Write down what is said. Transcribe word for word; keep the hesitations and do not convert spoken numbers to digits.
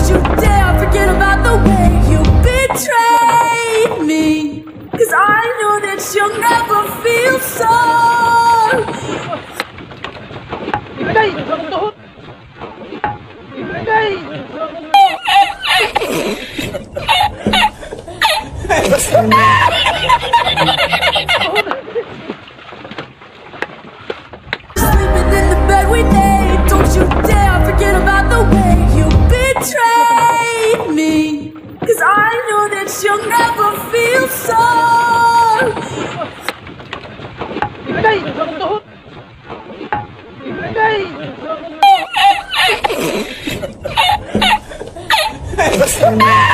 Don't you dare forget about the way you betrayed me, 'cause I know that you'll never feel sorry. Ibigay! Tuhot! Ibigay! Sleeping in the bed we made. Don't you dare forget about the way you betrayed me, 'cause I know that you'll never feel sorry. Ibigay! Tuhot! Ibigay!